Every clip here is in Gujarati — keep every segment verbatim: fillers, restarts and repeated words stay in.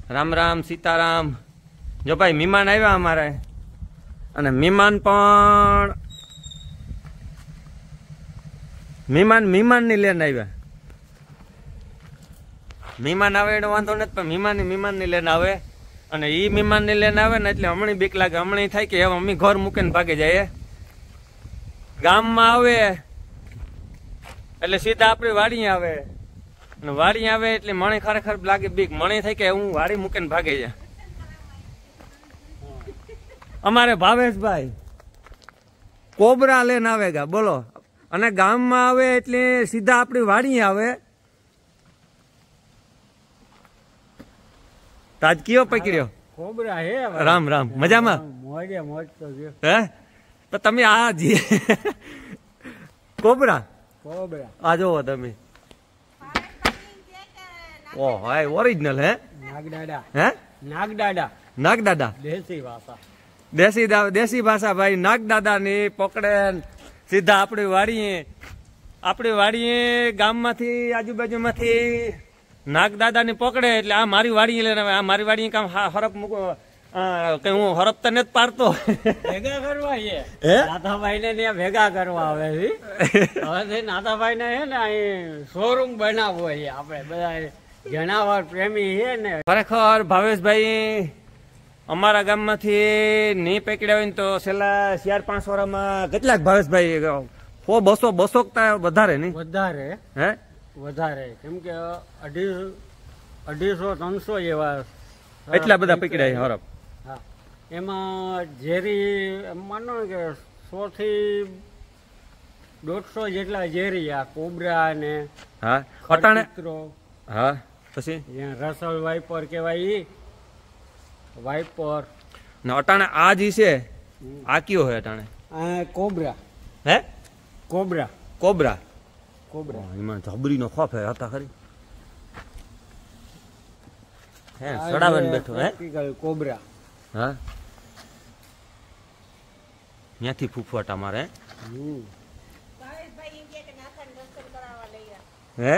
રામ રામ સીતારામ। જો ભાઈ મહેમાન આવ્યા અમારે, અને મહેમાન પણ મહેમાન મહેમાન ની લઈને આવ્યા। મહેમાન આવે એનો વાંધો નથી, પણ મહેમાન ની મહેમાન ની લઈને આવે, અને ઈ મહેમાન ની લઈને આવે ને એટલે હમણાં બીક લાગે, હમણાં થાય કે હવે અમી ઘર મૂકીને ભાગી જાય। ગામમાં આવે એટલે સીધા આપણી વાડી આવે, અને વાડી આવે એટલે મને ખરેખર લાગે બીક, મને થાય કે હું વાડી મૂકીને ભાગી જાય। અમારે ભાવેશભાઈ કોબરા લઈને આવેગા, બોલો, અને ગામમાં આવે એટલે સીધા આપણી વાડી આવે। તાજ કયો પકડ્યો કોબરા હે? રામ રામ, મજામાં? મોજે મોજ તો ગયો હે તો તમે આ જી કોબરા કોબરા આ જોવો તમે, ઓ હાય ઓરિજિનલ હે? નાગદાડા હે? નાગદાડા નાગદાદા, દેશી ભાષા, દેશી દેશી ભાષા ભાઈ। નાગદાદા ની પકડે સીધા આપણી વાડીએ, આપણી વાડીએ ગામમાંથી આજુબાજુમાંથી નાગદાદા ની પકડે એટલે આ મારી વાડી લઈને આવે। આ મારી વાડી કામ હરપ મૂકો કે હું હરપ તો નથી પાડતો, ભેગા કરવા છે નાથાભાઈ ને ત્યાં ભેગા કરવા આવે છે। હવે નાથાભાઈ ને છે ને અહીં શોરૂમ બનાવવો છે, આપણે બધા જનાવર પ્રેમી છે ને। ખરેખર ભાવેશભાઈ અમારા ગામમાંથી નહીં પકડ્યા હોય ને તો છેલ્લા ચાર પાંચ વર્ષમાં કેટલાક ભાવેશભાઈ સો બસો બસો વધારે નહીં વધારે હે વધારે, કેમ કે અઢી અઢીસો ત્રણસો એવા એટલા બધા પકડ્યા હરપ। હા, એમાં ઝેરી માનો કે સો થી દોઢસો જેટલા ઝેરી આ કોબરા ને હા અટાણે હા પછી રસલ વાઇપર કેવાય ઈ વાઇપર ને અટાણે આ જી છે આ કયો હે અટાણે? આ કોબરા હે? કોબરા કોબરા કોબરા એમાં જબરી નો ખોફ હે હતા ખરી હે સડાવે બેઠો હે કોબરા। હા ત્યાંથી ફૂફવાટા મારે હે?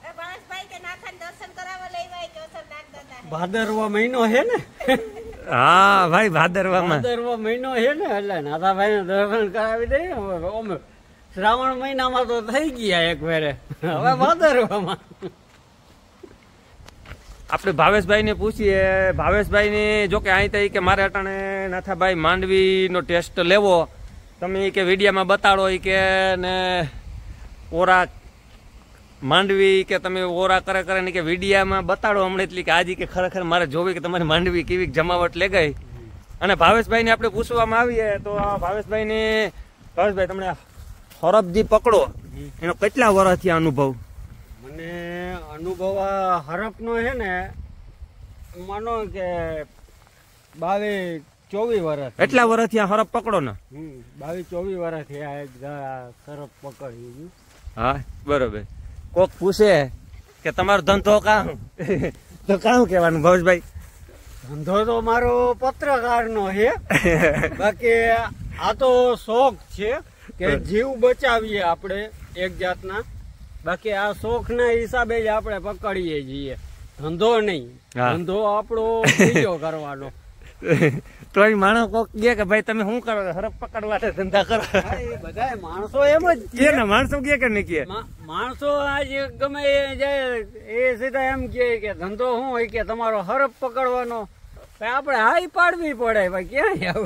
ભાદરવા મહિનો છે ને? હા ભાઈ ભાદરવામાં ભાદરવા મહિનો છે ને, એટલે નાથાભાઈ ને દર્શન કરાવી દઈએ। અમે શ્રાવણ મહિનામાં તો થઈ ગયા એક વેરે, હવે ભાદરવામાં આપણે ભાવેશભાઈ ને પૂછીએ। ભાવેશભાઈ ને જો કે અહીં તો કે મારે અટાણે નાથાભાઈ માંડવી નો ટેસ્ટ લેવો, તમે કે વિડીયામાં બતાડો કે ને ઓરા માંડવી કે તમે ઓરા કરે કરે ને કે વિડીયામાં બતાડો હમણાં એટલી કે આજે કે ખરેખર મારે જોવી કે તમારી માંડવી કેવી જમાવટ લે ગઈ। અને ભાવેશભાઈ ને આપણે પૂછવામાં આવીએ તો ભાવેશભાઈ ને ભાવેશભાઈ તમને હરપજી પકડો એનો કેટલા વર્ષથી અનુભવ? મને અનુભવ હરપ નો છે ને માનો કે બાવીસ ચોવીસ વર્ષ। એટલા વર્ષથી આ હરપ પકડો ને? બાવીસ ચોવીસ વર્ષથી આ એક હરપ પકડી। હા બરોબર। કોક પૂછે કે તમારો ધંધો કામ તો કામ કેવાનું ભાવેશભાઈ? ધંધો તો મારો પત્રકાર નો છે, બાકી આ તો શોખ છે કે જીવ બચાવીએ આપણે એક જાતના, બાકી આ શોખ ના હિસાબે જ આપણે પકડીએ છીએ, ધંધો નહીં। ધંધો આપણો બીજો કરવાનો। તો એ માણસ કોક કે કે ભાઈ તમે શું કરો હરપ પકડવા ધંધા કરો? બધા માણસો એમ જ કે ને માણસો કે કે નહીં કે માણસો આજ ગમે એ જાય એ સીધા એમ કે ધંધો શું હોય કે તમારો હરપ પકડવાનો, આપણે હાઈ પાડવી પડે ભાઈ, ક્યાં જાવ?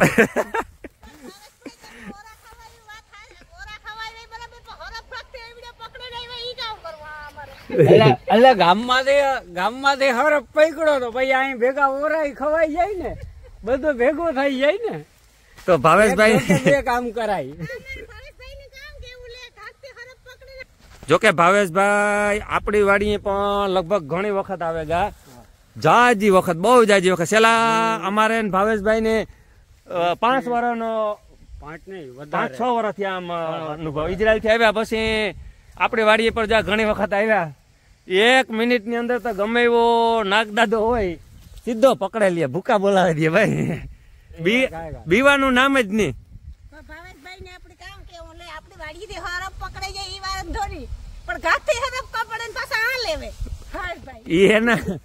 એટલે ગામમાંથી ગામમાંથી હરપ પકડો તો પછી અહીં ભેગા ઓરાઈ ખવાઈ જાય ને, બધું ભેગું થઈ જાય ને, તો ભાવેશભાઈ બે કામ કરાય। જોકે ભાવેશભાઈ આપણી વાડીએ પણ લગભગ ઘણી વખત આવે ગા, જાજી વખત, બહુ જાજી વખત। છેલ્લા અમારે ભાવેશભાઈ ને પાંચ વર્ષનો પાંચ નહીં પાંચ છ વર્ષથી આમ અનુભવ ઇઝરાયલ થી આવ્યા પછી આપણી વાડીએ પર જા ઘણી વખત આવ્યા। એક મિનિટ ની અંદર તો ગમે એવો નાગદાદો હોય સીધો પકડે લે, ભૂકા બોલાવી દે ભાઈ, બીવાનું નામ જ નહીં। ભાવેશભાઈ ને આપણે કામ કેવું લે, આપણી વાડીથી હરપ પકડાઈ જાય એ વાર ધોરી, પણ ઘાથી હરપ કપડે પાછા આ લેવે ભાવેશભાઈ એ એના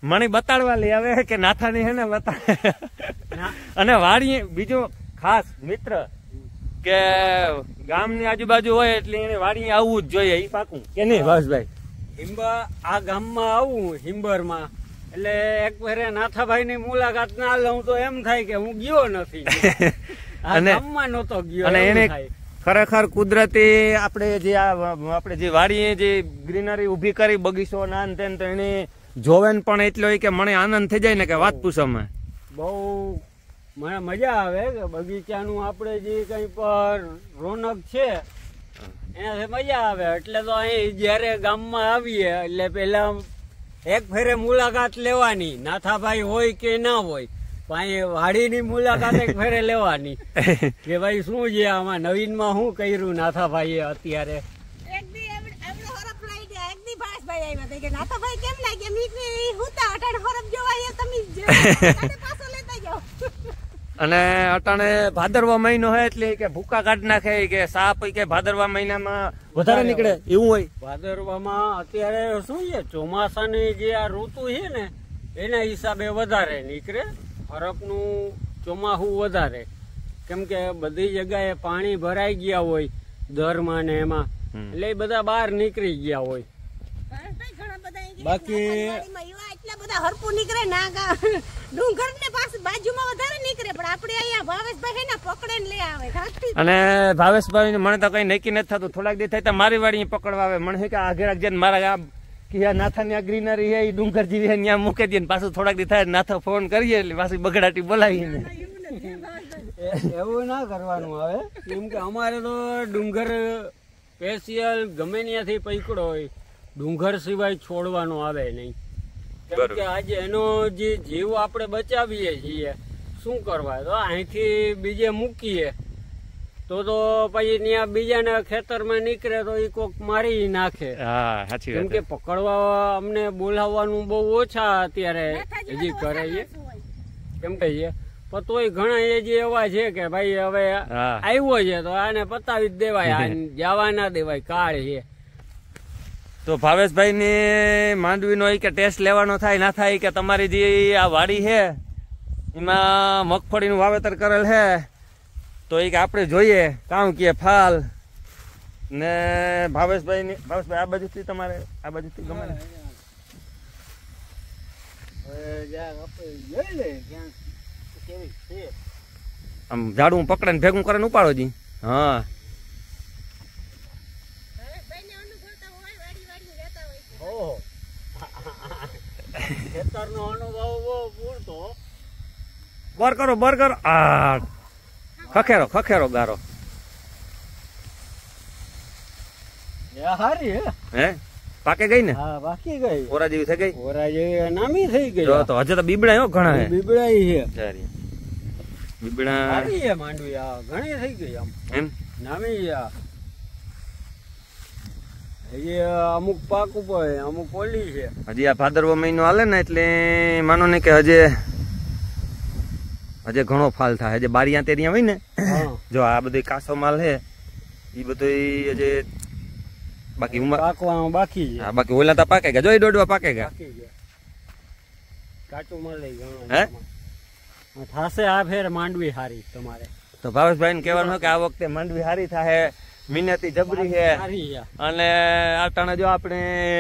મણી બતાડવા લઈ આવે કે નાથાની હે ને બતા અને વાડી બીજું ખાસ મિત્ર કે ગામની આજુબાજુ હોય એટલે એને વાડી આવવું જ જોઈએ એ પાકું કે નહીં ભાવેશભાઈ? હિંબર આ ગામમાં આવું હિંબરમાં એટલે એક ફેરે નાથાભાઈ ની મુલાકાત ના લઉં તો એમ થાય કે હું ગયો નથી. આ અને- ગામમાં નહોતો ગયો અને એવું એને થાય. ખરેખર કુદરતી આપણે જે આ આપણે જે વાડીએ જે ગ્રીનરી ઊભી કરી બગીચો ના ને તેન તો એને જોવેન પણ એટલો હોય કે મને આનંદ થઈ જાય ને કે વાત પૂછોમાં. બહુ મને મજા આવે કે બગીચાનું આપણે જે કઈ પર રોનક છે એનાથી મજા આવે. એટલે તો અહીં જયારે ગામમાં આવીએ એટલે પેલા એક ફેરે મુલાકાત લેવાની, નાથાભાઈ હોય કે ના હોય પણ અહીં વાડીની મુલાકાત એક ફેરે લેવાની કે ભાઈ શું છે આમાં નવીનમાં શું કર્યું નાથાભાઈએ અત્યારે. એક દી એવડે એવડે હરફ લઈ ગયા, એક દી ભાવેશભાઈ આવ્યા હતા કે નાથાભાઈ કેમ લાગે મીઠી હુતા અટાણ હરફ જોવા આવ્યા તમે જ પાછો લેતા જાઓ. અને અટાણે ભાદરવા મહિનો હોય એટલે કે ભૂકા કાઢ નાખે કે સાપ કે ભાદરવા મહિનામાં વધારે નીકળે એવું હોય. ભાદરવામાં અત્યારે શું છે ચોમાસાની જે આ ઋતુ છે ને એના હિસાબે વધારે નીકળે. હરફનું ચોમાસું વધારે કેમ કે બધી જગ્યાએ પાણી ભરાઈ ગયા હોય દરમાં ને એમાં એટલે એ બધા બહાર નીકળી ગયા હોય. ભાવેશભાઈ ઘણા બધા અહીં ગયા. બાકી નાથાવાડીમાં એવા એટલા બધા હરપું નીકળે ના ગા ડુંગર ને પાસે બાજુમાં વધારે નીકળે પણ આપણે અહીંયા ભાવેશભાઈ હે ને પકડે ને લઈ આવે ઘાટી. અને ભાવેશભાઈ મને તો કઈ નક્કી નથી થતું. થોડાક દી થાય તો મારી વાડી પકડવા આવે. મને કે આઘે આગે મારા આ કે નાથાની આ ગ્રીનરી છે એ ડુંગર જેવી છે ત્યાં મૂકી દઈએ પાછું થોડાક દી થાય નાથા ફોન કરીએ એટલે પાછી બગડાટી બોલાવીને. એવું ના કરવાનું આવે કેમ કે અમારે તો ડુંગર સ્પેશિયલ ગમે ત્યાંથી પકડો હોય ડુંગર સિવાય છોડવાનો આવે નહીં. કેમ કે આજે એનો જે જીવ આપણે બચાવીએ છીએ શું કરવા તો અહીંથી બીજે મૂકીએ તો તો પછી ત્યાં બીજાના ખેતરમાં નીકળે તો એ કોક મારી નાખે. હા સાચી કેમ કે પકડવા અમને બોલાવવાનું બહુ ઓછા અત્યારે હજી કરે છે કેમ કે છે પણ તોય ઘણા એ જે એવા છે કે ભાઈ હવે આવ્યો છે તો આને પતાવી જ દેવાય, જવા ના દેવાય કાળ છે. તો ભાવેશભાઈ ની માંડવી નો કે ટેસ્ટ લેવાનો થાય ના થાય કે તમારી જે આ વાડી છે એમાં મગફળી નું વાવેતર કરેલ છે તો એ કે આપણે જોઈએ કામ કે ફાલ ને ભાવેશભાઈ ની ભાવેશભાઈ આ બાજુથી તમારે આ બાજુથી ગમે ને? આમ ઝાડું પકડે ને ભેગું કરે ને ઉપાડો જી. હા ભાવેશભાઈને અનુભવતા હોય વાડી વાડી રહેતા હોય. ખેતર નો અનુભવ બહુ પૂરતો. બર કરો બર કરો આ ખખેરો ખખેરો ગારો હારી હે પાકે ગઈ ને? હા બાકી ગઈ ઓરા જેવી થઈ ગઈ. ઓરા જેવી નામી થઈ ગઈ. જો તો હજે તો બીબડા હો ઘણા હે. બીબડાઈ છે સારી બીબડા સારી છે માંડવી આ ઘણી થઈ ગઈ આમ એમ નામી છે આ. હજી અમુક પાક ઉપર અમુક ઓલી છે. હજી આ ભાદરવો મહિનો હાલે ને એટલે માનો ને કે હજે હજે ઘણો ફાલ થાય. હજે બારિયા તેરિયા હોય ને જો આ બધું કાસો માલ હે એ બધું હજે બાકી ઉમર પાકવાનું બાકી છે. હા બાકી ઓલા તો પાકે ગયા જો એ દોડવા પાકે ગયા બાકી છે કાચું મળી ઘણું હે થાશે આ ફેર માંડવી હારી તમારે. તો ભાવેશભાઈ ને કહેવાનું કે આ વખતે માંડવી હારી થાય મહેનતી જબરી છે હારી છે. અને આટાણે જો આપણે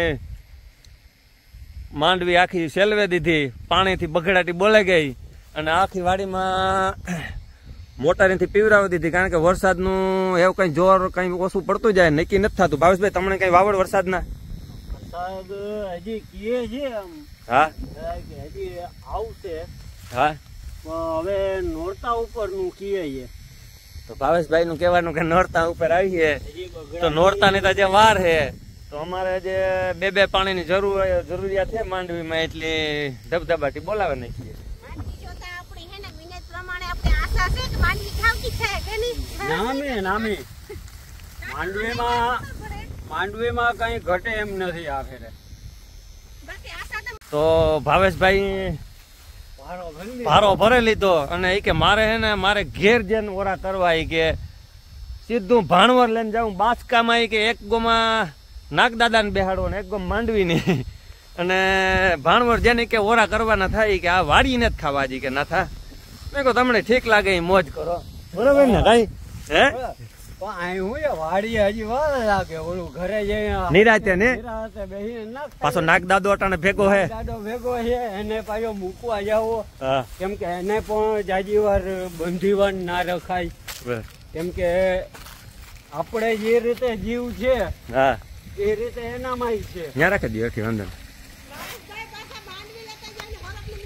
માંડવી આખી સેલવે દીધી પાણીથી બગડાટી બોલે ગઈ અને આખી વાડીમાં મોટારીથી પીવરાવી દીધી કારણ કે વરસાદનું એવું કઈ જોર કઈ ઓછું પડતું જાય નક્કી નથી થતું. ભાવેશભાઈ તમને કઈ વાવડ વરસાદના? વરસાદ હજી કીએ છે આમ હા કે હજી આવશે હા પણ હવે નોરતા ઉપર નું કીએ છે. તો ભાવેશભાઈ નું કહેવાનું કે નોરતા ઉપર આવીએ હજી બગડા તો નોરતા ની તો જે વાર છે તો અમારે જે બે બે પાણીની જરૂર જરૂરિયાત છે માંડવીમાં એટલે ધબધબાટી બોલાવે નાખીએ. માંડવી જોતા આપણી હે ને મિનિટ પ્રમાણે આપણે આશા છે કે માંડવી ખાવતી છે કે નહીં. નામી નામી માંડવીમાં માંડવીમાં કઈ ઘટે એમ નથી આ ફેરે. બાકી આશા તો તો ભાવેશભાઈ ભારો ભરી ભારો ભરે લીધો અને એ કે મારે હે ને મારે ઘેર જઈને ઓરા કરવા ઈ કે સીધું ભાણવર લઈને જાઉં બાચકામાં ઈ કે એક ગોમાં નાગદાદાને બેહાડવો ને એક ગોમ માંડવીની અને ભાણવર જેને કે ઓરા કરવાના થાય કે આ વાડીને જ ખાવા જી કે ના થા મેં કહો તમને ઠીક લાગે એ મોજ કરો બરોબર ને કઈ હે વાડી હજી વાર લાગે ઓલું ઘરે જઈને નિરાતે ને નિરાતે બેહીને ના ખાય. પાછો નાગ દાદો અટાણે ભેગો હે દાદો ભેગો છે એને પાછો મૂકવા જાવો હા કેમ કે એને પણ જાજી વાર બંધીવાન ના રખાય કેમ કે આપણે જે રીતે જીવ છે હા એ રીતે એનામાં છે. ત્યાં રાખી દો હેઠી અંદર ભાવેશભાઈ પાછા માંડવી લેતા જાય ને હરખની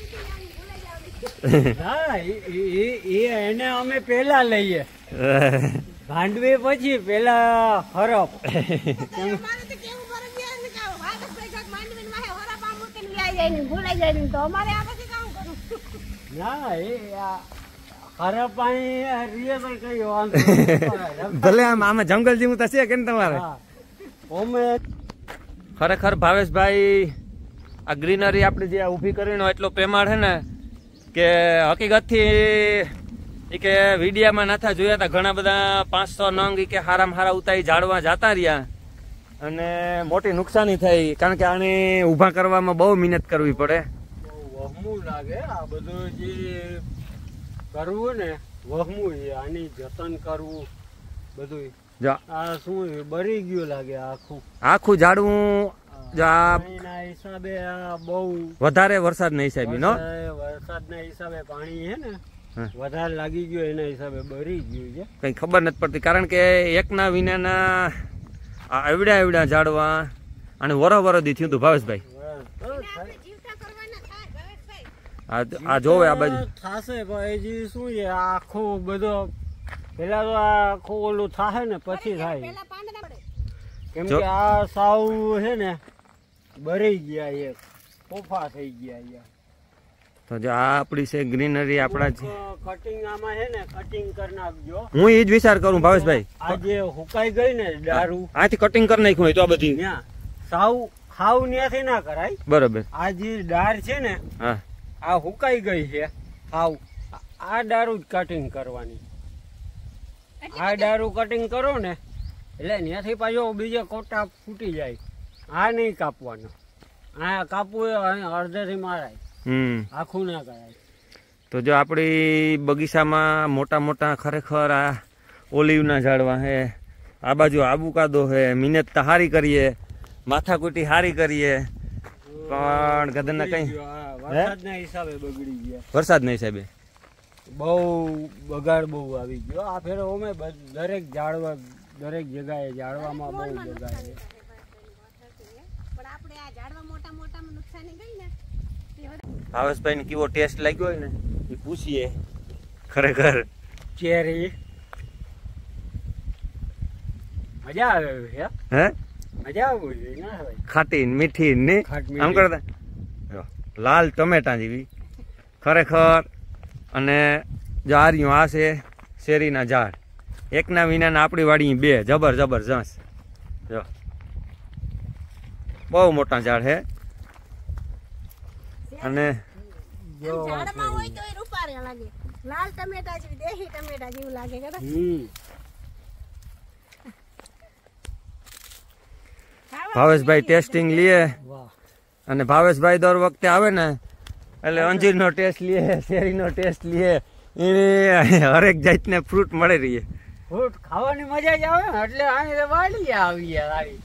મીઠી આવી ભૂલાઈ જાવ. હા એ- એ- એ એને અમે પેલા લઈએ ભાંડવી પછી પેલા હરફ અમારે તો કેવું ફરજિયાત ને કે ભાવેશભાઈ કાંઈક માંડવીને વાહે હરખ આમ મૂકીને વ્યાઈ જાય ને ભૂલાઈ જાય ને તો અમારે આ પછી કામ કરવું? ના એ આ હરફ અહીં રીએ તો કઈ વાંધો ભલે આમ આમાં જંગલ જેવું તો છે કે ને તમારે હા. અમે ખરેખર ભાવેશભાઈ આ ગ્રીનરી આપણે જે ઊભી કરીને એટલો પ્રેમાળ છે ને કે હકીકતથી ઈ કે વિડીયામાં નાથા જોયા હતા ઘણા બધા પાંચસો નંગ ઈ કે હારામાં હારા ઉતારી ઝાડવા જાતા રહ્યા અને મોટી નુકસાની થઈ કારણ કે આને ઊભા કરવામાં બહુ મહેનત કરવી પડે. બહુ વહમું લાગે આ બધું જે કરવું ને વહમું છે આની જતન કરવું બધું જો આ શું બરી ગયું લાગે આખું આખું ઝાડવું જો આ પાણીના હિસાબે આ બહુ વધારે વરસાદના હિસાબે નો વરસાદના હિસાબે પાણી છે ને હા. વધારે લાગી ગયું એના હિસાબે બરી ગયું છે. કઈ ખબર નથી પડતી કારણ કે એકના વિનાના આ એવડા એવડા ઝાડવા અને વરો વરો દી થયું હતું ભાવેશભાઈ. આપણે જીવતા કરવાના થાય ભાવેશભાઈ. આ આ જોવે આ બાજુ થાશે પણ હજી શું છે આ આખો બધો પેલા તો આ આખું ઓલું થાશે ને પછી થાય પેલા પાંદડા પડે. કેમ જો. કે આ સાવ છે ને બરી ગયા એક કોફા થઈ ગયા અહીંયા. તો જો આ આપડી છે ગ્રીનરી આપણા છે. કટિંગ આમાં છે ને કટિંગ કરી નાખજો. હું એ જ વિચાર કરું ભાવેશભાઈ આ જે હુકાઈ ગઈ ને દારૂ આથી કટિંગ કરી નાખ્યું હોય તો આ બધી ત્યાં સાવ હાવ ન્યાથી ના કરાય. બરોબર આ જે ડાર છે ને હા આ હુકાઈ ગઈ છે હાવ આ દારૂ જ કટિંગ કરવાની. આ દારૂ કટિંગ કરો ને એટલે ત્યાંથી પાછો બીજા કોટા ફૂટી જાય. આ નહીં કાપવાનો. આ કાપવું એ અડધેથી મારાય હમ આખું ના કરાય. તો જો આપણી બગીચામાં મોટા મોટા ખરેખર આ ઓલિવના ઝાડવા હે આ બાજુ આબુકાદો હે મહેનત તો હારી કરીએ માથાકૂટી હારી કરીએ પણ ગદરના કઈ આ વરસાદના હિસાબે બગડી ગયા. વરસાદના હિસાબે બહુ બગાડ બહુ આવી ગયો. આ ફેર અમે બ- દરેક ઝાડવા દરેક જગ્યાએ ઝાડવામાં બહુ બગાડ છે. પણ આપણે આ ઝાડવા મોટા મોટામાં નુકસાની ગઈ ને એ વધારે. ભાવેશભાઈ ને કેવો ટેસ્ટ લાગ્યો હોય ને એ પૂછીએ ખરેખર ચેરી મજા આવે છે. હે મજા આવવું જોઈએ ના ભાઈ. ખાટી ને મીઠી ને ખાટ આમ મીઠી. કરતા જો, લાલ ટમેટા જેવી ખરેખર. અને જો આ રહ્યું આ છે શેરીના ઝાડ એકના વિનાના આપણી વાડી બે જબર જબરજસ્ત જો બહુ મોટા ઝાડ છે અને જો આમ ઝાડમાં હોય તો એ રૂપારે લાગે. લાલ ટમેટા જેવી દેશી ટમેટા જેવું લાગે કે હમ ભાવેશભાઈ ટેસ્ટિંગ લે વાહ અને ભાવેશભાઈ દર વખતે આવે ને એટલે અંજીરનો ટેસ્ટ લે શેરીનો ટેસ્ટ લે એને હરેક જાતને ફ્રૂટ મળે રહીએ. ફ્રૂટ ખાવાની મજા જ આવે ને એટલે અહીં વાળી આવી આવી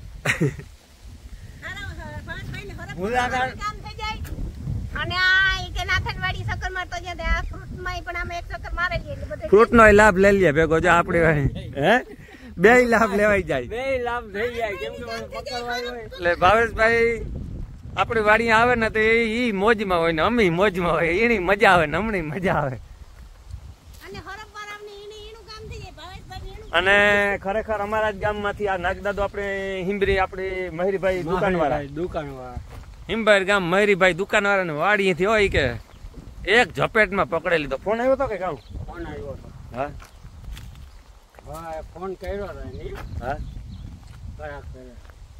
મુલાકાત- કામ થઈ જાય. અને આ ઈ કે નાથનવાડી સકરમાં તો જ્યાં આ ફ્રૂટમાં પણ આમે એક સકર મારેલી એટલે બધું ફ્રૂટનો લાભ લઈ લે ભેગો જો આપણી વાડી હે બે લાભ લેવાઈ જાય. બે લાભ થઈ જાય કેમ કે મને પકડવાય હોય. એટલે ભાવેશભાઈ આપણી વાડી આવે ને તો એ ઈ મોજમાં હોય ને અમે મોજમાં હોય એની મજા આવે ને હમણી મજા આવે. અને હરપવાળાને એને એનું કામ થઈ જાય. ભાવેશભાઈ એનું અને ખરેખર અમારા જ ગામમાંથી આ નાગદાદો આપણે હિમ્બરી આપણે મહેરીભાઈ દુકાનવાળા દુકાનવાળા હિમ્બર ગામ મહેરીભાઈ દુકાનવાળા ને વાડીથી હોય કે એક ઝપેટમાં પકડી લીધો. ફોન આવ્યો હતો કે કામ ફોન આવ્યો હતો. હા હા ફોન કર્યો હતો એની હા કરાક કર્યો.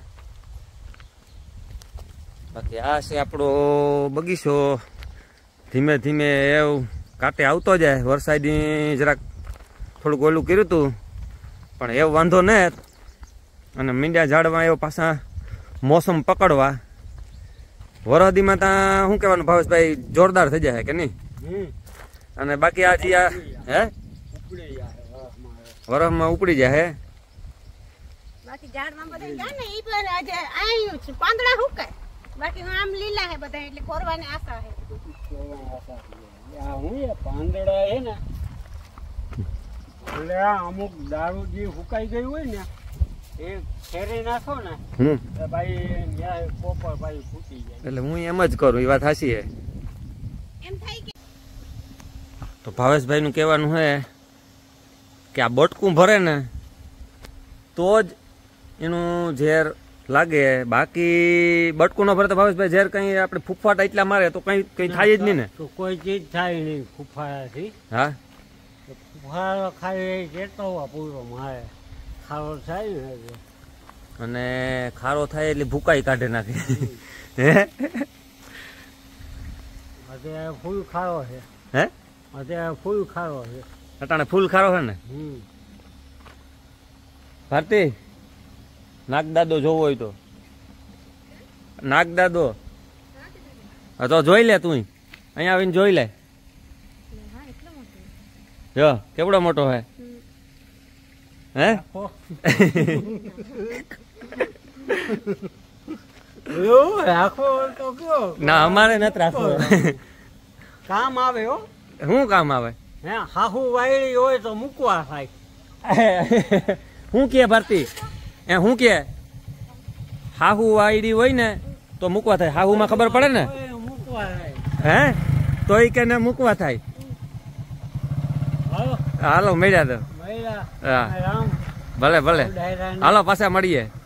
બાકી આ છે આપણો બગીચો ધીમે ધીમે એવું કાંટે આવતો જાય. વરસાદી જરાક થોડુંક ઓલું કર્યું હતું પણ એવું વાંધો ને અને મીંડા ઝાડવા એવો પાછા મોસમ પકડવા વરહદીમાં ત્યાં શું કહેવાનું ભાવેશભાઈ, જોરદાર થઈ જાય કે નહીં? હમ અને બાકી આ જે આ હે ઉપડી જાય વરસમાં. વરફમાં ઉપડી જાય હે. બાકી ઝાડમાં બધા ગયા ને ઈ પણ આજે આયું છે પાંદડા હુકાય, બાકી આમ લીલા હે બધા એટલે કોરવાની આશા હે. આ હું એ પાંદડા હે ને એટલે આ અમુક દારૂ જે હુકાઈ ગયું હોય ને એ ફેરી નાખો ને હમ એટલે ભાઈ ન્યા પોપર ભાઈ ફૂટી જાય. એટલે હું એમ જ કરું, એ વાત સાચી છે. એમ થાય કે તો ભાવેશભાઈ નું કહેવાનું છે કે આ બટકું ભરે ને તો જ એનું ઝેર લાગે, બાકી બટકું ન ભરે તો ભાવેશભાઈ ઝેર કઈ આપણે ફૂફાટ એટલા મારે તો કઈ કઈ થાય જ નહીં ને. તો કોઈ ચીજ થાય નહીં ફૂફાયાથી. હા ફૂફારો ખાઈ ચેતવવા પૂરો મારે ખારો થાય ને એટલે. અને ખારો થાય એટલે ભૂકાઈ કાઢે નાખે. હે અત્યારે ફૂલ ખારો છે. હે અત્યારે ફૂલ ખારો છે. અટાણે ફૂલ ખારો છે ને. હમ ભારતી નાગદાદો જોવો હોય તો નાગદાદો હા તો જોઈ લે, તું અહીંયા આવીને જોઈ લે. હા એટલો મોટો જો કેવડો મોટો હે. હે રાખો તો કયો ના અમારે નથી રાખવો. કામ આવે હો. શું કામ આવે? હે હાહુ વાયડી હોય તો મૂકવા થાય. શું કે ભારતી એ શું કે હાહુ આઈડી હોય ને તો મૂકવા થાય. હાહુ માં ખબર પડે ને મૂકવા થાય. હે તો એ કે ને મૂકવા થાય. હાલો હાલો મળ્યા તો. મહિલા હા રામ ભલે ભલે ડાયરા હાલો પાછા મળીએ.